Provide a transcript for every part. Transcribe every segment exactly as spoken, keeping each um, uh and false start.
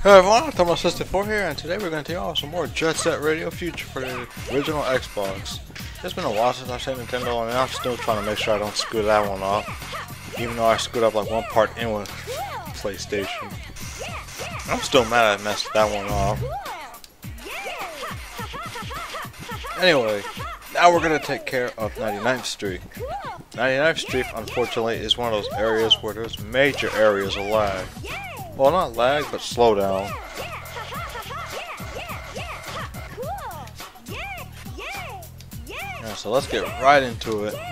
Hello everyone, I'm Thomas sixty-four here, and today we're going to take off some more Jet Set Radio Future for the original Xbox. It's been a while since I've seen Nintendo, and I'm still trying to make sure I don't screw that one off. Even though I screwed up like one part in with PlayStation. I'm still mad I messed that one off. Anyway, now we're going to take care of ninety-ninth Street. ninety-ninth Street, unfortunately, is one of those areas where there's major areas of lag. Well, not lag, but slow down. Yeah, so let's get right into it.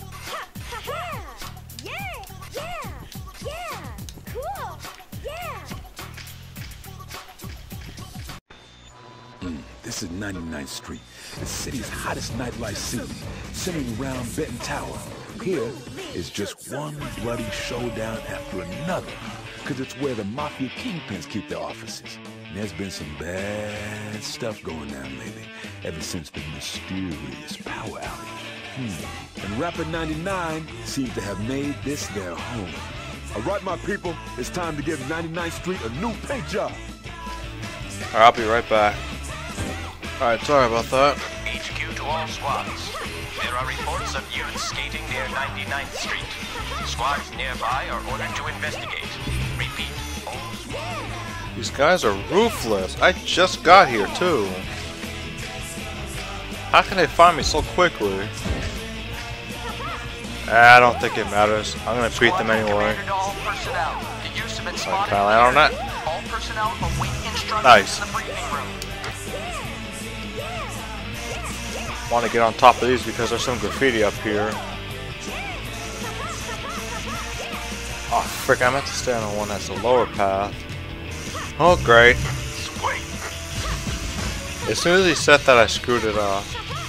Mm, this is ninety-ninth Street, the city's hottest nightlife scene, centering around Benton Tower. Here is just one bloody showdown after another, because it's where the Mafia kingpins keep their offices. And there's been some bad stuff going down lately, ever since the mysterious power outage. Hmm. And Rapid ninety-nine seems to have made this their home. All right, my people, it's time to give ninety-ninth Street a new paint job. Alright, I'll be right back. Alright, sorry about that. H Q to all squads. There are reports of youths skating near ninety-ninth Street. Squads nearby are ordered to investigate. Repeat, all squads. These guys are ruthless. I just got here too. How can they find me so quickly? I don't think it matters. I'm gonna beat them anyway. Can I land on that? Nice. Want to get on top of these because there's some graffiti up here. Oh frick, I meant to stay on the one that's the lower path. Oh great. As soon as he said that, I screwed it off.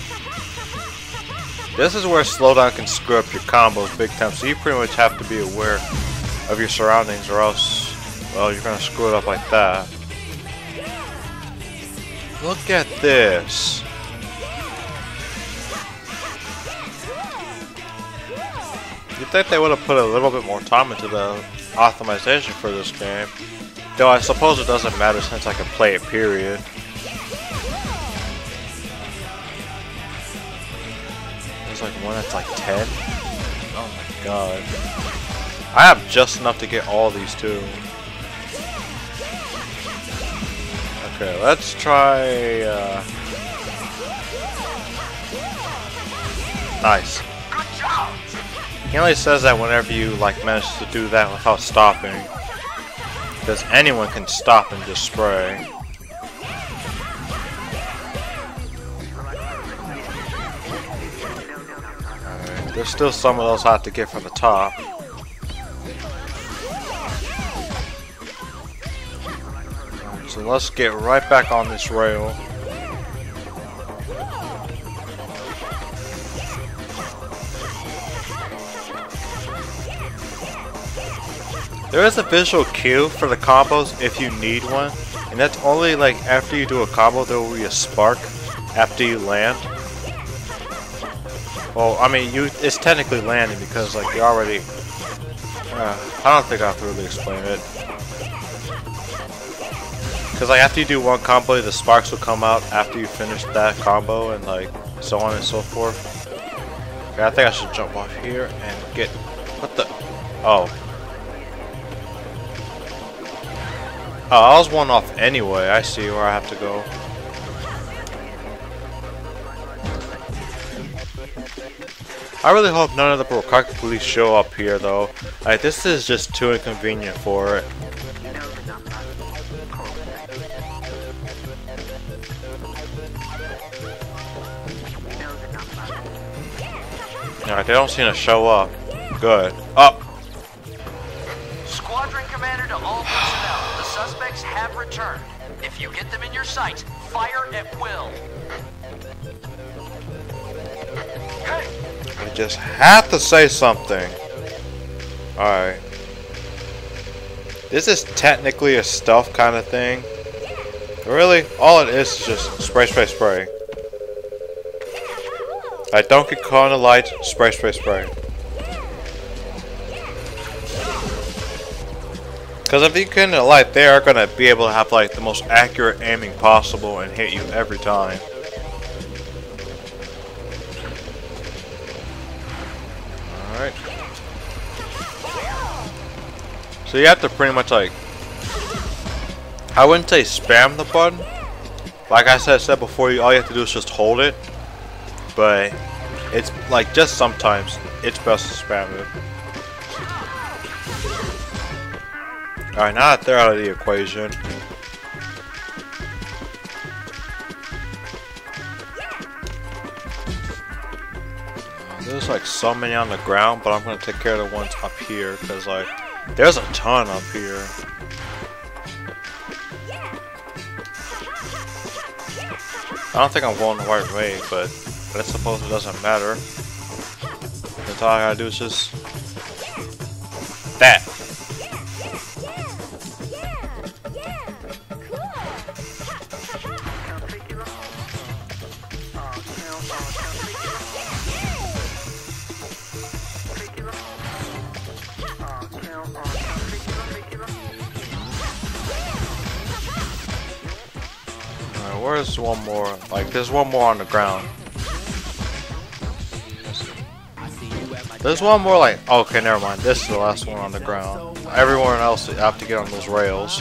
This is where slowdown can screw up your combos big time, so you pretty much have to be aware of your surroundings or else, well, you're gonna screw it up like that. Look at this. You'd think they would have put a little bit more time into the optimization for this game. Though I suppose it doesn't matter since I can play it, period. There's like one that's like ten. Oh my god. I have just enough to get all these too. Okay, let's try... Uh... Nice. He only says that whenever you like manage to do that without stopping. Because anyone can stop and just spray. Alright, there's still some of those I have to get from the top. Right, so let's get right back on this rail. There is a visual cue for the combos if you need one, and that's only like after you do a combo there will be a spark after you land. Well, I mean, you it's technically landing because like you already. Uh, I don't think I have to really explain it. Because like after you do one combo, the sparks will come out after you finish that combo, and like so on and so forth. Okay, I think I should jump off here and get what the oh. Oh, I was one off anyway. I see where I have to go. I really hope none of the Bukkake police show up here, though. Like, this is just too inconvenient for it. Alright, they don't seem to show up. Good. Up. Squadron commander to all personnel. The suspects have returned. If you get them in your sight, fire at will. Hey. I just have to say something. Alright. This is technically a stealth kind of thing. Really, all it is is just spray, spray, spray. I don't get caught in the lights, spray, spray, spray. Because if you can light, they are gonna be able to have like the most accurate aiming possible and hit you every time. Alright. So you have to pretty much like, I wouldn't say spam the button. Like I said, said before, you all you have to do is just hold it. But it's like just sometimes it's best to spam it. Alright, now that they're out of the equation. There's like so many on the ground, but I'm gonna take care of the ones up here because like there's a ton up here. I don't think I'm going the right way, but I suppose it doesn't matter. That's all I gotta do is just that. Where's one more? Like, there's one more on the ground. There's one more, like, okay, never mind. This is the last one on the ground. Everyone else have to get on those rails.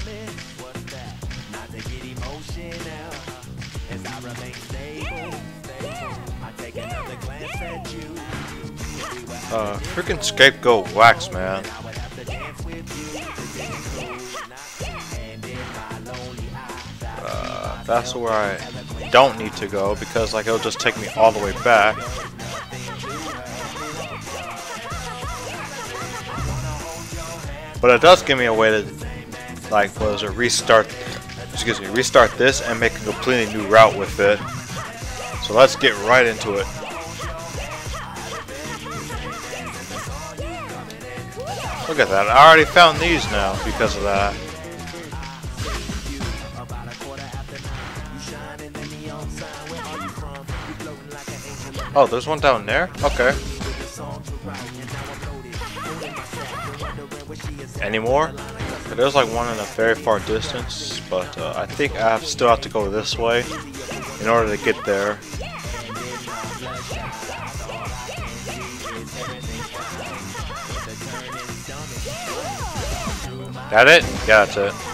Uh, freaking scapegoat wax, man. That's where I don't need to go because like it'll just take me all the way back. But it does give me a way to like what is it, restart excuse me, restart this and make a completely new route with it. So let's get right into it. Look at that, I already found these now because of that. Oh, there's one down there? Okay. Any more? There's like one in a very far distance, but uh, I think I have still have to go this way in order to get there. Got it? Yeah, that's it.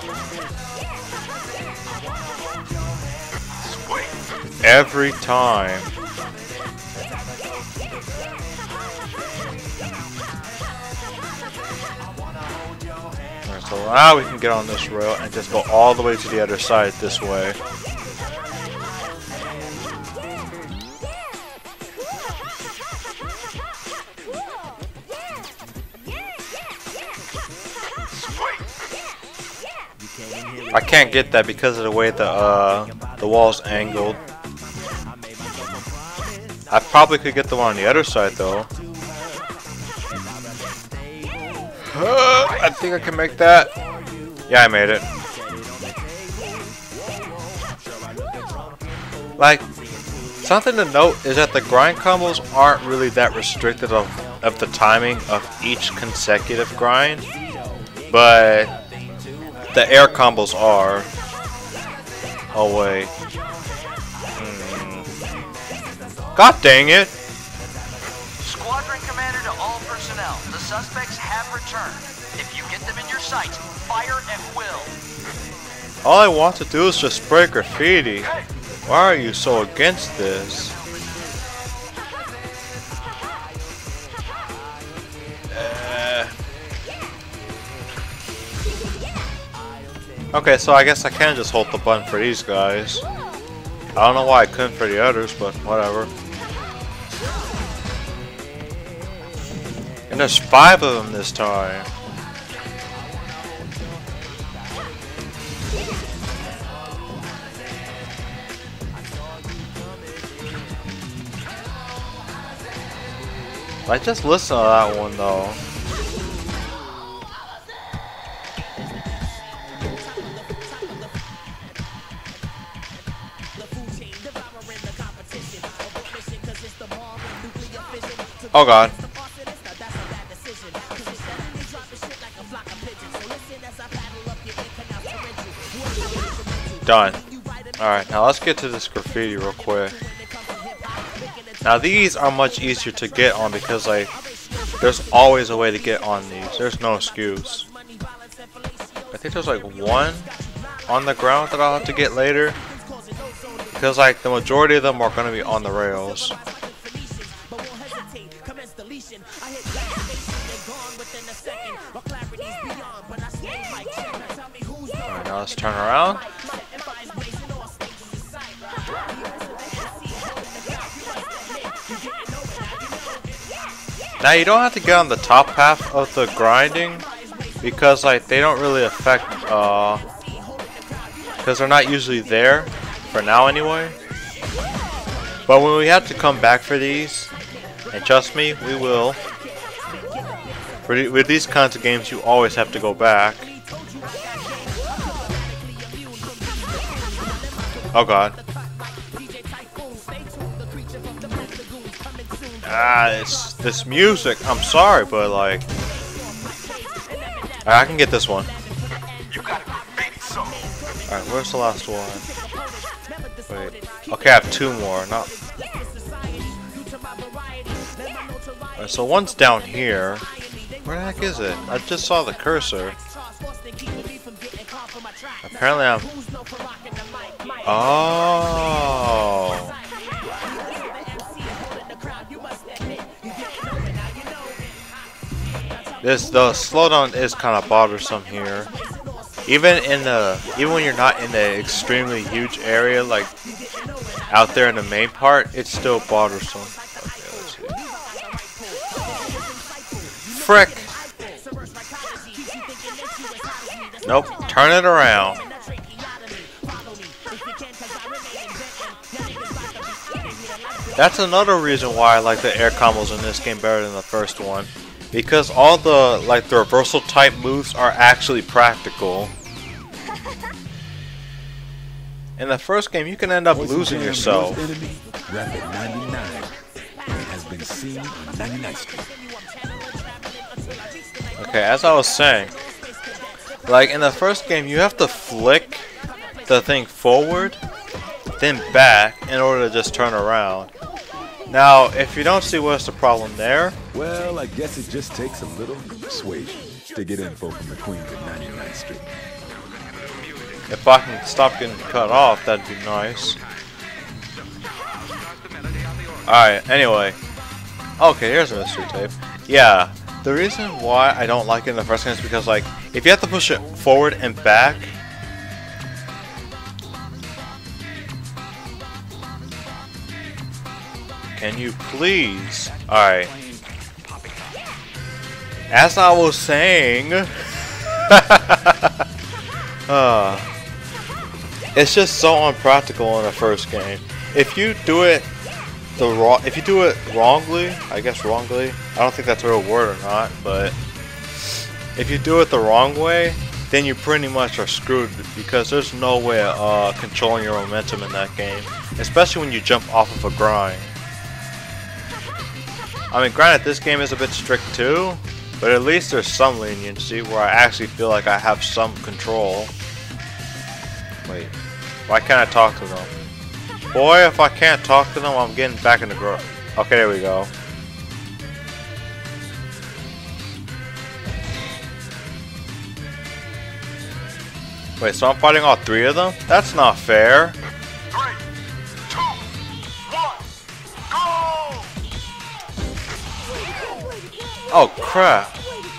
Every time. So now we can get on this rail and just go all the way to the other side this way. I can't get that because of the way the uh, the wall's angled. I probably could get the one on the other side though. I think I can make that. Yeah, I made it. Like, something to note is that the grind combos aren't really that restricted of, of the timing of each consecutive grind, but the air combos are. Oh wait. Hmm. God dang it! Squadron commander to all personnel. The suspects have returned. If you get them in your sight, fire at will. All I want to do is just spray graffiti. Why are you so against this? Uh. Okay, so I guess I can just hold the button for these guys. I don't know why I couldn't for the others, but whatever. And there's five of them this time. I just listen to that one though. Oh god. Done. Alright, now let's get to this graffiti real quick. Now these are much easier to get on because like there's always a way to get on these. There's no excuse. I think there's like one on the ground that I'll have to get later. Because like the majority of them are going to be on the rails. Alright, now let's turn around. Now you don't have to get on the top half of the grinding because like they don't really affect uh because they're not usually there for now anyway. But when we have to come back for these, and trust me, we will. For the, with these kinds of games, you always have to go back. Oh god. Ah, it's this music. I'm sorry, but like, I can get this one. Alright, where's the last one? Wait. Okay, I have two more. Not. Alright, so one's down here. Where the heck is it? I just saw the cursor. Apparently, I'm. Oh. This the slowdown is kind of bothersome here. Even in the even when you're not in the extremely huge area, like out there in the main part, it's still bothersome. Okay, let's see. Frick! Nope. Turn it around. That's another reason why I like the air combos in this game better than the first one. Because all the like the reversal type moves are actually practical. In the first game, you can end up losing yourself. Enemy, Rapid ninety-nine, has been seen on ninety-ninth Street. Okay, as I was saying, like in the first game, you have to flick the thing forward, then back in order to just turn around. Now, if you don't see what's the problem there, well, I guess it just takes a little persuasion to get info from the Queens at ninety-ninth Street. If I can stop getting cut off, that'd be nice. Alright, anyway. Okay, here's a mystery tape. Yeah, the reason why I don't like it in the first game is because, like, if you have to push it forward and back, can you please? Alright. As I was saying, uh, it's just so unpractical in the first game. If you do it the wrong, if you do it wrongly, I guess wrongly. I don't think that's a real word or not, but if you do it the wrong way, then you pretty much are screwed because there's no way of uh, controlling your momentum in that game, especially when you jump off of a grind. I mean, granted, this game is a bit strict too, but at least there's some leniency where I actually feel like I have some control. Wait, why can't I talk to them? Boy, if I can't talk to them, I'm getting back in the grove. Okay, there we go. Wait, so I'm fighting all three of them? That's not fair. Three, two, one, go! Oh crap.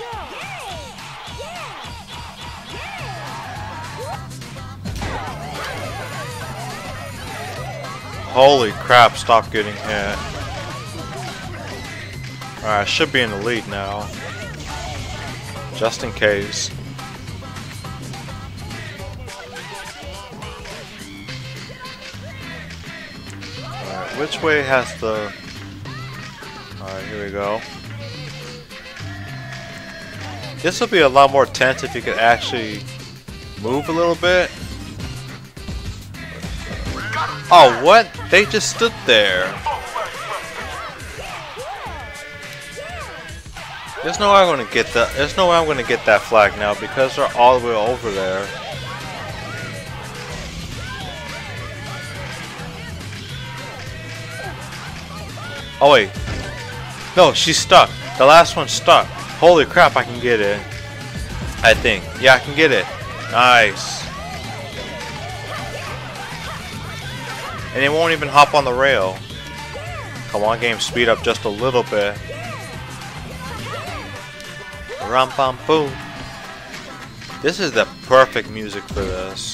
Holy crap, stop getting hit. Alright, I should be in the lead now. Just in case. Alright, which way has the... Alright, here we go. This would be a lot more tense if you could actually move a little bit. Oh, what? They just stood there. There's no way I'm gonna get that. There's no way I'm gonna get that flag now because they're all the way over there. Oh wait. No, she's stuck. The last one's stuck. Holy crap, I can get it. I think. Yeah, I can get it. Nice. And it won't even hop on the rail. Come on, game, speed up just a little bit. Rum bum boom. This is the perfect music for this.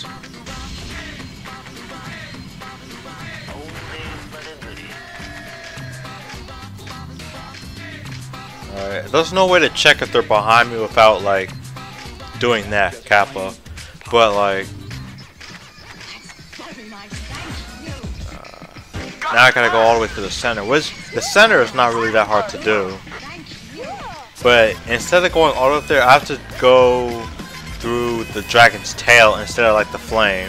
Alright, there's no way to check if they're behind me without like doing that, Kappa. But like uh, now I gotta go all the way to the center. Which the center is not really that hard to do. But instead of going all the way up there, I have to go through the dragon's tail instead of like the flame.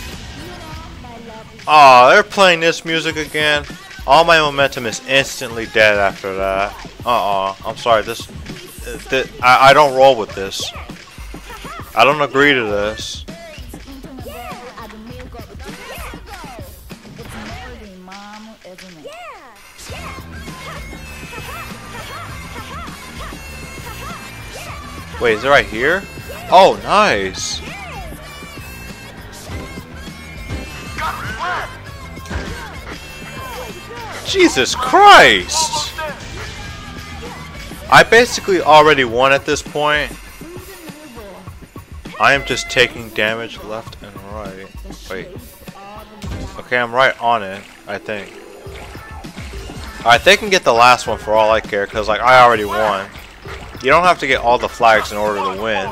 Aw, they're playing this music again. All my momentum is instantly dead after that. Uh-uh. I'm sorry. This, th I, I don't roll with this. I don't agree to this. Wait, is it right here? Oh, nice. Jesus Christ! I basically already won at this point. I am just taking damage left and right. Wait. Okay, I'm right on it, I think. Alright, they can get the last one for all I care, because like I already won. You don't have to get all the flags in order to win.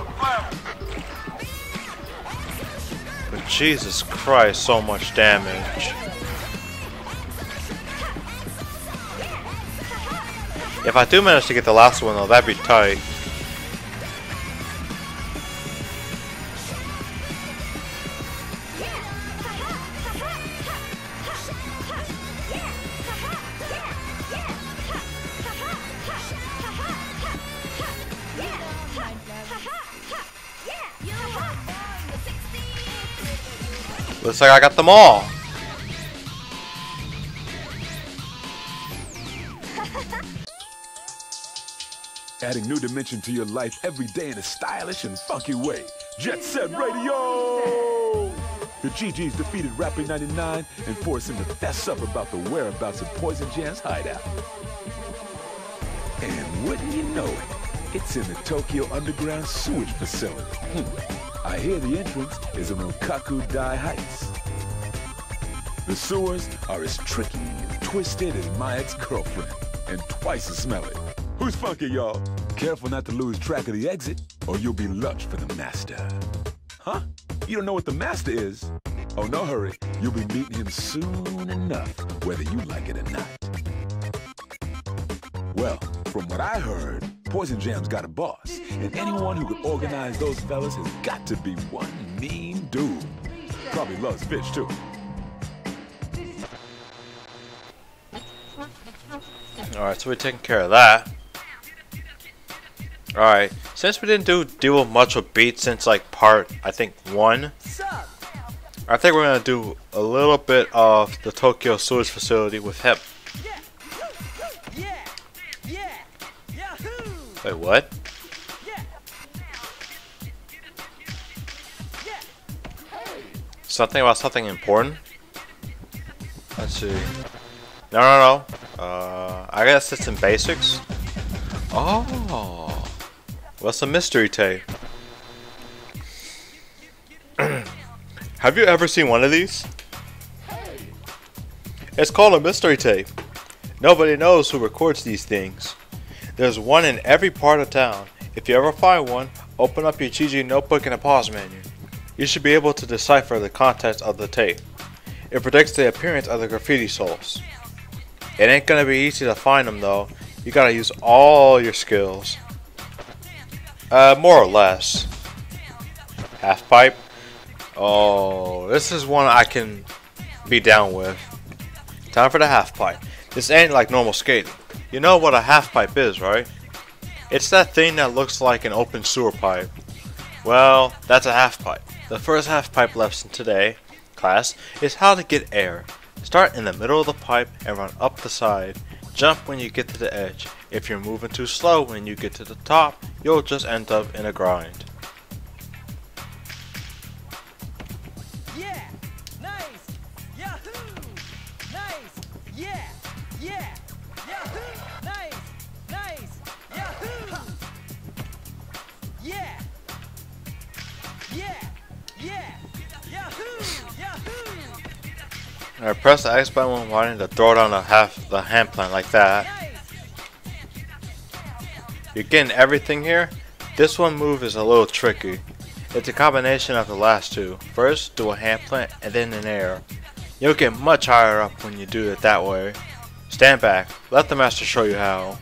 But Jesus Christ, so much damage. If I do manage to get the last one though, that'd be tight. Looks like I got them all. Adding new dimension to your life every day in a stylish and funky way. Jet Set Radio! The G Gs defeated Rapper ninety-nine and forced him to fess up about the whereabouts of Poison Jam's hideout. And wouldn't you know it, it's in the Tokyo Underground Sewage Facility. Hmm. I hear the entrance is in Okaku Dai Heights. The sewers are as tricky and twisted as my ex-girlfriend, and twice as smelly. Who's funky, y'all? Careful not to lose track of the exit, or you'll be lunch for the master. Huh? You don't know what the master is? Oh, no hurry. You'll be meeting him soon enough, whether you like it or not. Well, from what I heard, Poison Jam's got a boss, and anyone who could organize those fellas has got to be one mean dude. Probably loves fish, too. Alright, so we're taking care of that. Alright, since we didn't do deal with much with beats since like part, I think, one, I think we're going to do a little bit of the Tokyo Sewage Facility with hip. Wait, what? Something about something important? Let's see. No, no, no. Uh, I guess it's in basics. Oh. What's a mystery tape? Have you ever seen one of these? It's called a mystery tape. Nobody knows who records these things. There's one in every part of town. If you ever find one, open up your G G notebook in a pause menu. You should be able to decipher the contents of the tape. It predicts the appearance of the graffiti souls. It ain't gonna be easy to find them though. You gotta use all your skills. Uh, more or less. Half pipe. Oh, this is one I can be down with. Time for the half pipe. This ain't like normal skating. You know what a half pipe is, right? It's that thing that looks like an open sewer pipe. Well, that's a half pipe. The first half pipe lesson today, class, is how to get air. Start in the middle of the pipe and run up the side. Jump when you get to the edge. If you're moving too slow when you get to the top, you'll just end up in a grind. Yeah, nice, yahoo, nice, yeah, yeah, yahoo, nice, nice, yahoo, yeah, yeah, yeah, yahoo, yahoo. Alright, press the X button when wanting to throw down the half the hand plant like that. You're getting everything here. This one move is a little tricky. It's a combination of the last two. First, do a hand plant and then an air. You'll get much higher up when you do it that way. Stand back. Let the master show you how.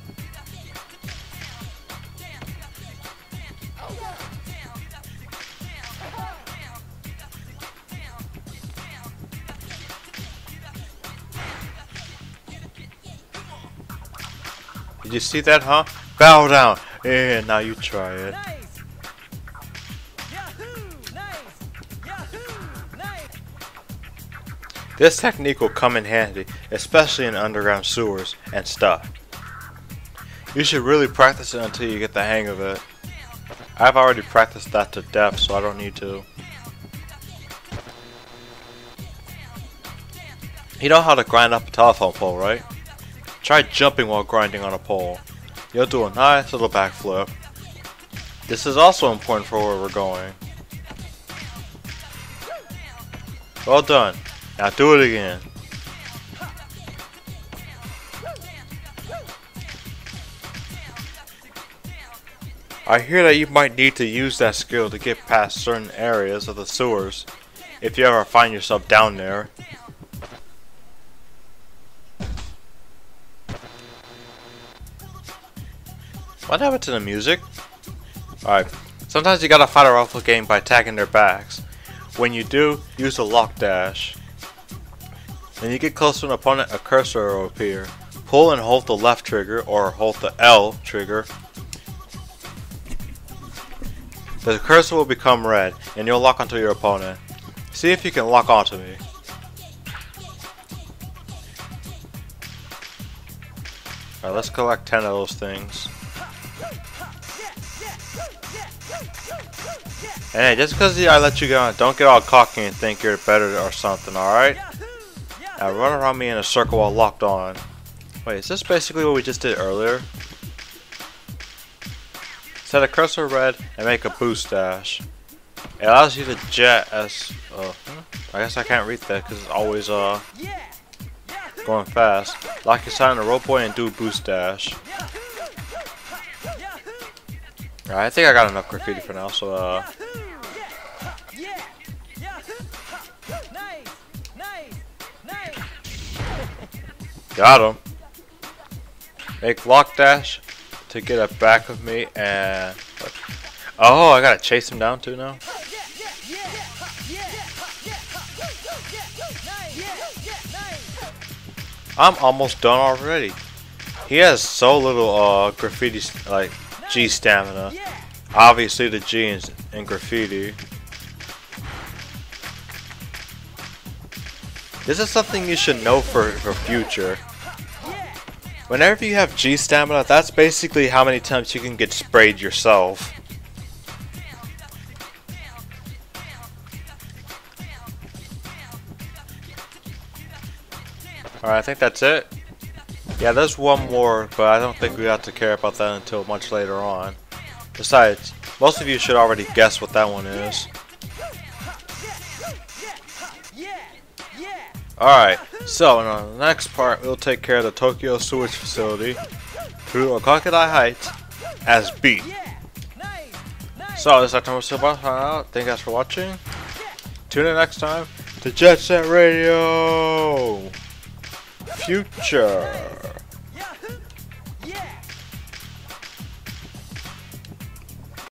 Did you see that, huh? Bow down. Yeah, now you try it. Nice. Yahoo! Nice. Yahoo! Nice. This technique will come in handy, especially in underground sewers and stuff. You should really practice it until you get the hang of it. I've already practiced that to death, so I don't need to. You know how to grind up a telephone pole, right? Try jumping while grinding on a pole. You'll do a nice little backflip. This is also important for where we're going. Well done. Now do it again. I hear that you might need to use that skill to get past certain areas of the sewers if you ever find yourself down there. What happened to the music? Alright, sometimes you gotta fight a rifle game by attacking their backs. When you do, use the lock dash. When you get close to an opponent, a cursor will appear. Pull and hold the left trigger or hold the L trigger. The cursor will become red and you'll lock onto your opponent. See if you can lock onto me. Alright, let's collect ten of those things. And hey, just because I let you go on, don't get all cocky and think you're better or something, alright? Now run around me in a circle while locked on. Wait, is this basically what we just did earlier? Set a cursor red and make a boost dash. It allows you to jet as... Uh, I guess I can't read that because it's always uh going fast. Lock your side on the rope boy and do boost dash. Alright, I think I got enough graffiti for now, so uh... got him. Make lock dash to get a back of me and... Oh, I gotta chase him down too now? I'm almost done already. He has so little uh, graffiti, like, G stamina. Obviously the G is in graffiti. This is something you should know for, for future. Whenever you have G stamina, that's basically how many times you can get sprayed yourself. Alright, I think that's it. Yeah, there's one more, but I don't think we have to care about that until much later on. Besides, most of you should already guess what that one is. Alright, so in the next part, we'll take care of the Tokyo sewage facility through Okakadai Heights as B. So, this is October Silver out. Thank you guys for watching. Tune in next time to Jet Set Radio Future.